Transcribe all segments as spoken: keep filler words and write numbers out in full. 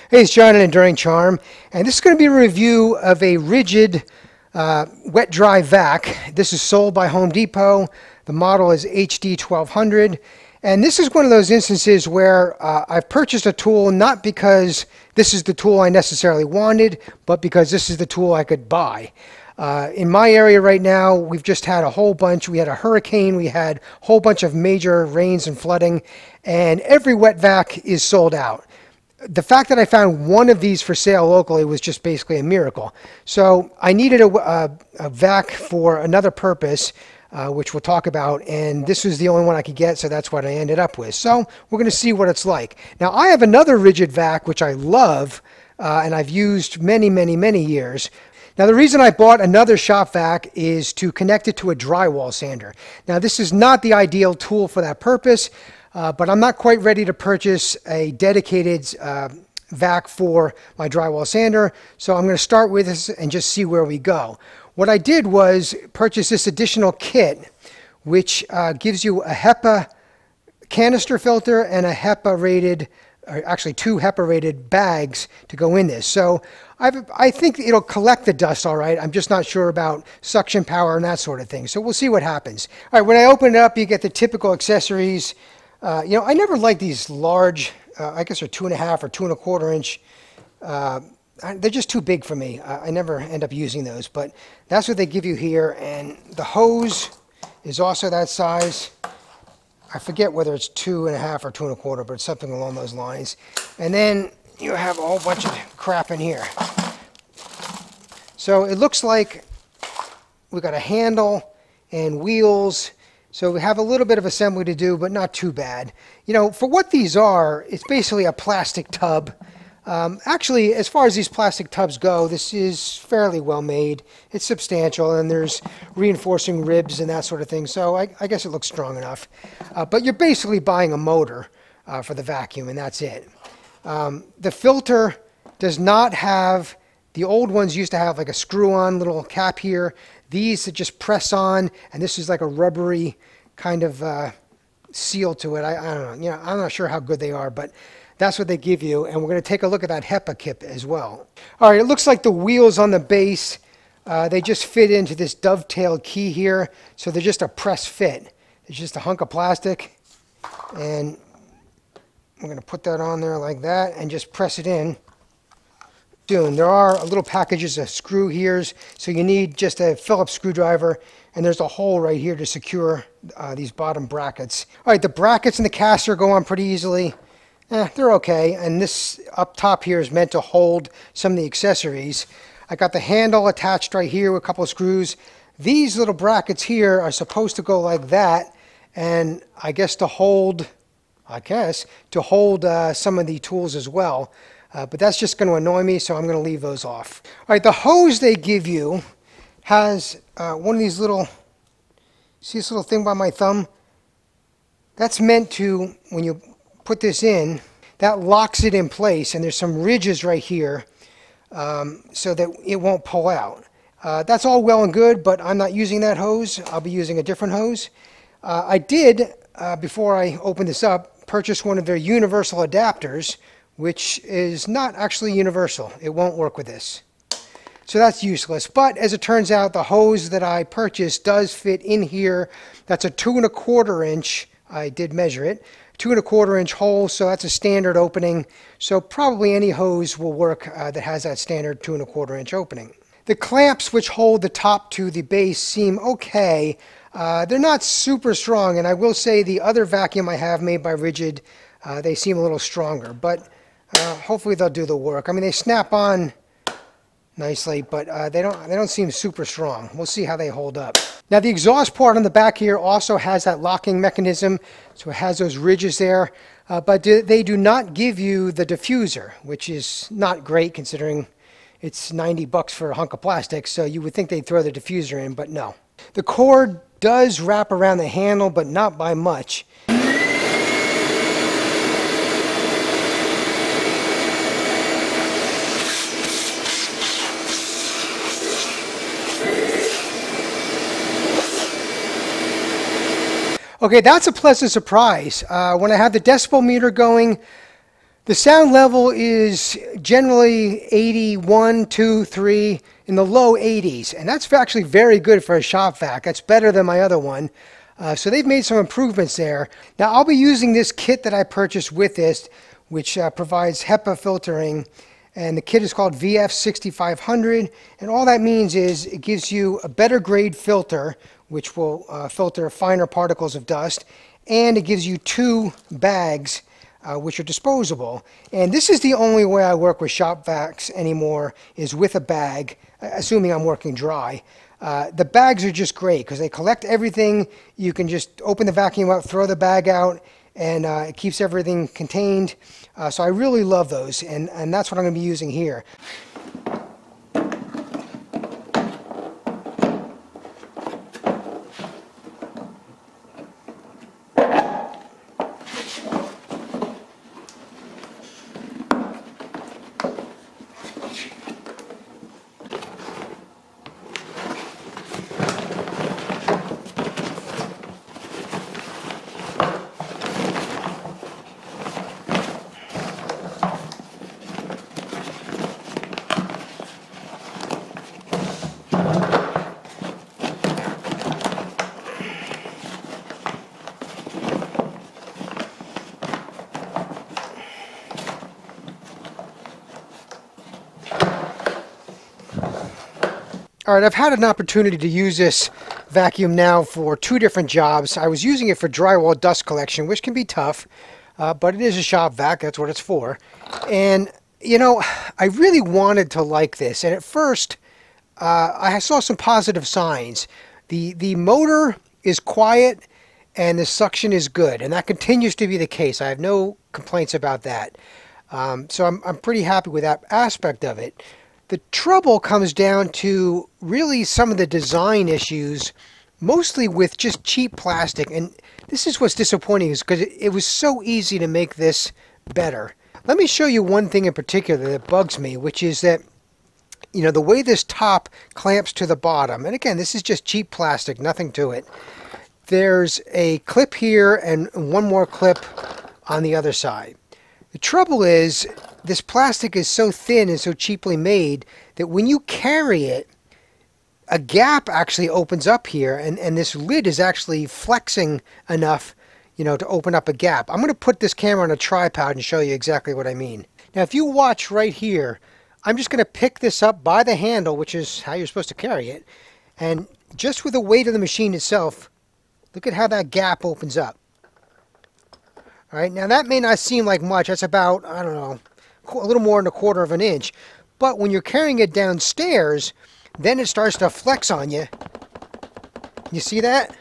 Hey, it's John at Enduring Charm, and this is going to be a review of a Ridgid uh, wet dry vac. This is sold by Home Depot. The model is H D twelve hundred, and this is one of those instances where uh, I've purchased a tool not because this is the tool I necessarily wanted, but because this is the tool I could buy. Uh, in my area right now, we've just had a whole bunch. We had a hurricane, we had a whole bunch of major rains and flooding, and every wet vac is sold out. The fact that I found one of these for sale locally was just basically a miracle. So I needed a, a, a vac for another purpose, uh, which we'll talk about, and this was the only one I could get, so that's what I ended up with. So we're going to see what it's like. Now, I have another Ridgid vac, which I love, uh, and I've used many, many, many years. Now, the reason I bought another shop vac is to connect it to a drywall sander. Now, this is not the ideal tool for that purpose. Uh, but I'm not quite ready to purchase a dedicated uh, vac for my drywall sander, so I'm going to start with this and just see where we go. What I did was purchase this additional kit, which uh, gives you a HEPA canister filter and a HEPA rated, or actually two HEPA rated bags to go in this. So I've, I think it'll collect the dust all right. I'm just not sure about suction power and that sort of thing. So we'll see what happens. All right, when I open it up, you get the typical accessories. Uh, you know, I never like these large, uh, I guess they're two and a half or two and a quarter inch. Uh, they're just too big for me. I, I never end up using those, but that's what they give you here. And the hose is also that size. I forget whether it's two and a half or two and a quarter, but it's something along those lines. And then you have a whole bunch of crap in here. So it looks like we've got a handle and wheels. So we have a little bit of assembly to do, but not too bad. You know, for what these are, it's basically a plastic tub. Um, actually, as far as these plastic tubs go, this is fairly well made. It's substantial, and there's reinforcing ribs and that sort of thing. So I, I guess it looks strong enough. Uh, but you're basically buying a motor uh, for the vacuum, and that's it. Um, the filter does not have, the old ones used to have like a screw-on little cap here. These just press on, and this is like a rubbery kind of uh, seal to it. I, I don't know. You know, I'm not sure how good they are, but that's what they give you. And we're going to take a look at that HEPA kit as well. All right, it looks like the wheels on the base, uh, they just fit into this dovetailed key here. So they're just a press fit. It's just a hunk of plastic. And we're going to put that on there like that and just press it in. Soon. There are little packages of screw here's, so you need just a Phillips screwdriver, and there's a hole right here to secure uh, these bottom brackets. All right, the brackets and the caster go on pretty easily. Eh, they're okay, and this up top here is meant to hold some of the accessories. I got the handle attached right here with a couple of screws. These little brackets here are supposed to go like that, and I guess to hold, I guess, to hold uh, some of the tools as well. Uh, but that's just going to annoy me, so I'm going to leave those off. All right, the hose they give you has uh, one of these little, see this little thing by my thumb? That's meant to, when you put this in, that locks it in place, and there's some ridges right here um, so that it won't pull out. Uh, that's all well and good, but I'm not using that hose. I'll be using a different hose. Uh, I did, uh, before I opened this up, purchase one of their universal adapters, which is not actually universal. It won't work with this. So that's useless. But as it turns out, the hose that I purchased does fit in here. That's a two and a quarter inch. I did measure it. Two and a quarter inch hole, so that's a standard opening. So probably any hose will work uh, that has that standard two and a quarter inch opening. The clamps which hold the top to the base seem okay. Uh, they're not super strong, and I will say the other vacuum I have made by Ridgid, uh, they seem a little stronger, but Uh, hopefully they'll do the work. I mean, they snap on nicely, but uh, they don't they don't seem super strong. We'll see how they hold up. Now, the exhaust port on the back here also has that locking mechanism, so it has those ridges there, uh, but do, they do not give you the diffuser, which is not great considering it's ninety bucks for a hunk of plastic, so you would think they'd throw the diffuser in, but no. The cord does wrap around the handle, but not by much. Okay, that's a pleasant surprise. Uh, when I had the decibel meter going, The sound level is generally eighty-one, two, three, in the low eighties, and that's actually very good for a shop vac. That's better than my other one. Uh, so they've made some improvements there. Now I'll be using this kit that I purchased with this, which uh, provides HEPA filtering, and the kit is called V F sixty-five hundred, and all that means is it gives you a better grade filter, which will uh, filter finer particles of dust, and it gives you two bags uh, which are disposable. And this is the only way I work with shop vacs anymore, is with a bag, assuming I'm working dry. Uh, the bags are just great because they collect everything. You can just open the vacuum up, throw the bag out, and uh, it keeps everything contained. Uh, so I really love those, and, and that's what I'm going to be using here. All right, I've had an opportunity to use this vacuum now for two different jobs. I was using it for drywall dust collection, which can be tough, uh, but it is a shop vac, that's what it's for. And, you know, I really wanted to like this, and at first, uh, I saw some positive signs. The, the motor is quiet, and the suction is good, and that continues to be the case. I have no complaints about that. Um, so I'm, I'm pretty happy with that aspect of it. The trouble comes down to really some of the design issues, mostly with just cheap plastic. And this is what's disappointing, is because it, it was so easy to make this better. Let me show you one thing in particular that bugs me, which is that, you know, the way this top clamps to the bottom, and again, this is just cheap plastic, nothing to it. There's a clip here and one more clip on the other side. The trouble is, this plastic is so thin and so cheaply made that when you carry it, a gap actually opens up here, and, and this lid is actually flexing enough, you know, to open up a gap. I'm going to put this camera on a tripod and show you exactly what I mean. Now, if you watch right here, I'm just going to pick this up by the handle, which is how you're supposed to carry it, and just with the weight of the machine itself, look at how that gap opens up. All right, now that may not seem like much. That's about, I don't know, a little more than a quarter of an inch. But when you're carrying it downstairs, then it starts to flex on you. You see that?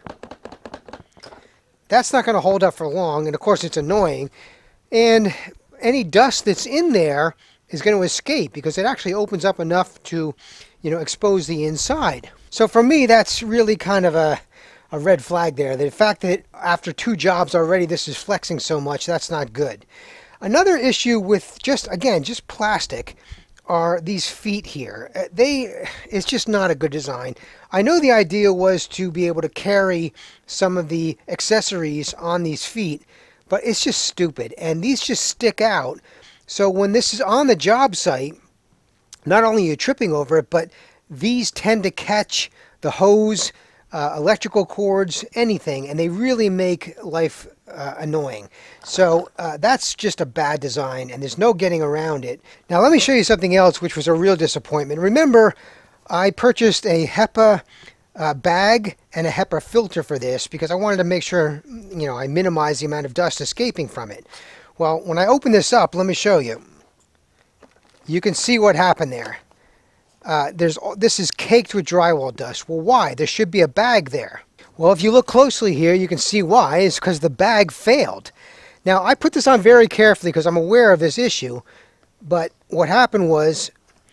That's not going to hold up for long, and of course it's annoying. And any dust that's in there is going to escape because it actually opens up enough to, you know, expose the inside. So for me, that's really kind of a a red flag there. The fact that after two jobs already this is flexing so much, that's not good. Another issue with just, again, just plastic are these feet here. They, it's just not a good design. I know the idea was to be able to carry some of the accessories on these feet, but it's just stupid. And these just stick out. So when this is on the job site, not only are you tripping over it, but these tend to catch the hose, Uh, electrical cords, anything, and they really make life uh, annoying. So uh, that's just a bad design, and there's no getting around it. Now let me show you something else which was a real disappointment. Remember, I purchased a HEPA uh, bag and a HEPA filter for this because I wanted to make sure, you know, I minimize the amount of dust escaping from it. Well, when I open this up, let me show you. You can see what happened there. Uh, there's this is caked with drywall dust. Well, why? There should be a bag there. Well, if you look closely here, you can see why. It's because the bag failed. Now, I put this on very carefully because I'm aware of this issue, but what happened was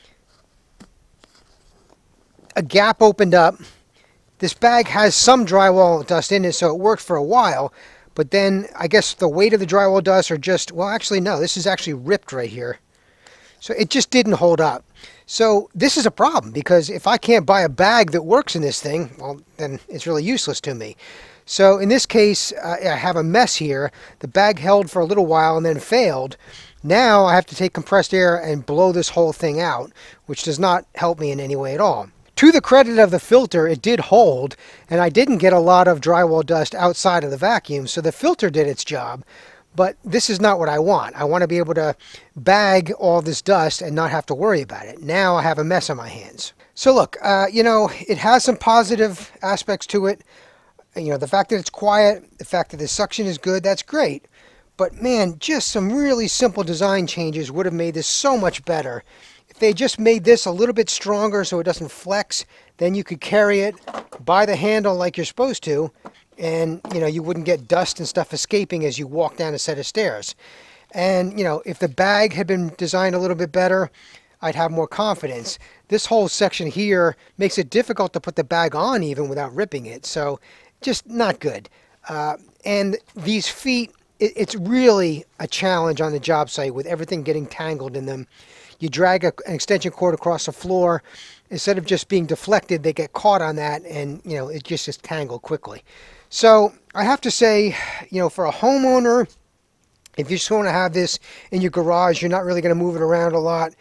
a gap opened up. This bag has some drywall dust in it, so it worked for a while, but then I guess the weight of the drywall dust or just, well, actually, no, this is actually ripped right here. So it just didn't hold up. So this is a problem because if I can't buy a bag that works in this thing, well, then it's really useless to me. So in this case, uh, I have a mess here. The bag held for a little while and then failed. Now I have to take compressed air and blow this whole thing out, which does not help me in any way at all. To the credit of the filter, it did hold, and I didn't get a lot of drywall dust outside of the vacuum, so the filter did its job. But this is not what I want. I want to be able to bag all this dust and not have to worry about it. Now I have a mess on my hands. So look, uh, you know, it has some positive aspects to it. You know, the fact that it's quiet, the fact that the suction is good, that's great. But man, just some really simple design changes would have made this so much better. If they just made this a little bit stronger so it doesn't flex, then you could carry it by the handle like you're supposed to, and you know, you wouldn't get dust and stuff escaping as you walk down a set of stairs. And you know, if the bag had been designed a little bit better, I'd have more confidence. This whole section here makes it difficult to put the bag on even without ripping it, so just not good. Uh, and these feet, it, it's really a challenge on the job site with everything getting tangled in them. You drag a, an extension cord across the floor, instead of just being deflected, they get caught on that, and you know, it just is tangled quickly. So I have to say, you know, for a homeowner, if you just want to have this in your garage, you're not really going to move it around a lot.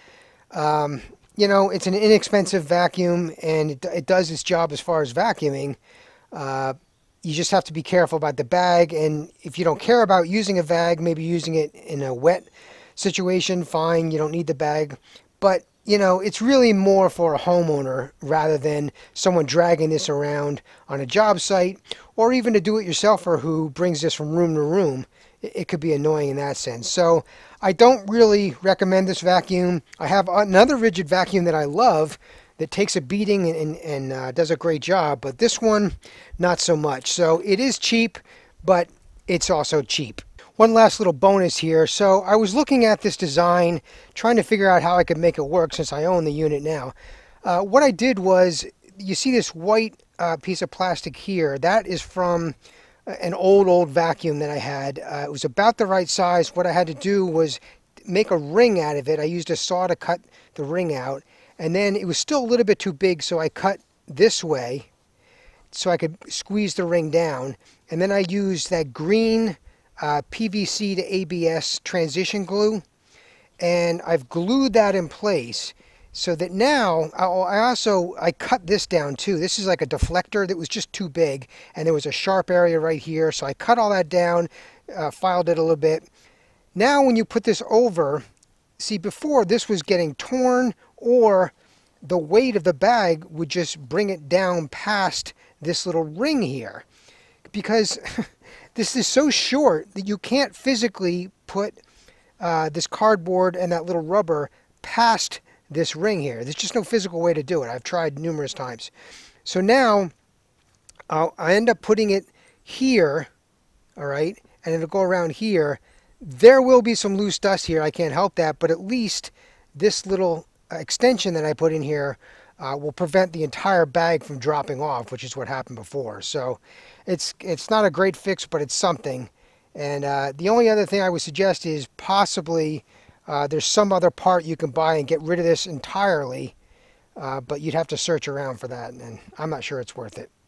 Um, you know, it's an inexpensive vacuum, and it, it does its job as far as vacuuming. Uh, you just have to be careful about the bag, and if you don't care about using a bag, maybe using it in a wet situation, fine, you don't need the bag. But you know, it's really more for a homeowner rather than someone dragging this around on a job site, or even a do-it-yourselfer who brings this from room to room. It, it could be annoying in that sense. So I don't really recommend this vacuum. I have another Ridgid vacuum that I love that takes a beating and, and, and uh, does a great job, but this one, not so much. So it is cheap, but it's also cheap. One last little bonus here. So I was looking at this design, trying to figure out how I could make it work since I own the unit now. Uh, what I did was, you see this white uh, piece of plastic here, that is from an old, old vacuum that I had. Uh, it was about the right size. What I had to do was make a ring out of it. I used a saw to cut the ring out, and then it was still a little bit too big, so I cut this way so I could squeeze the ring down. And then I used that green Uh, P V C to A B S transition glue, and I've glued that in place so that now I also I cut this down too. This is like a deflector that was just too big, and there was a sharp area right here, so I cut all that down, uh, filed it a little bit. Now when you put this over, see, before this was getting torn, or the weight of the bag would just bring it down past this little ring here, because this is so short that you can't physically put uh, this cardboard and that little rubber past this ring here. There's just no physical way to do it. I've tried numerous times. So now I'll, I end up putting it here, all right, and it'll go around here. There will be some loose dust here. I can't help that, but at least this little extension that I put in here Uh, will prevent the entire bag from dropping off, which is what happened before. So it's it's not a great fix, but it's something. And uh, the only other thing I would suggest is possibly uh, there's some other part you can buy and get rid of this entirely, uh, but you'd have to search around for that, and I'm not sure it's worth it.